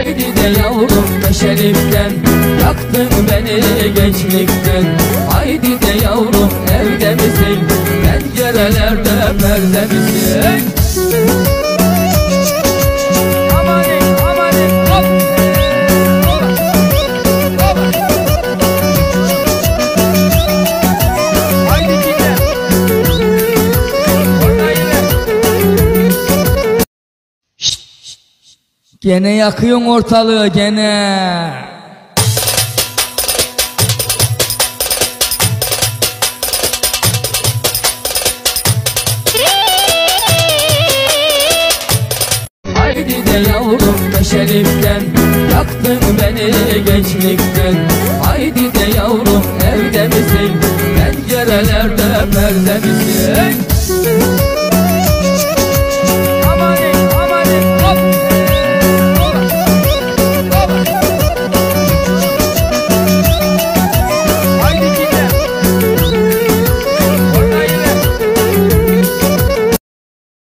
Haydi de yavrum meşeriften, yaktın beni gençlikten. Haydi de yavrum evde misin, pencerelerde perde misin? Amanin amanin hop hop hop. Haydi gidelim. Gene yakıyorsun ortalığı gene. Haydi de yavrum meşeriften, yaktın beni gençlikten. Haydi de yavrum evde misin, pencerelerde perde misin?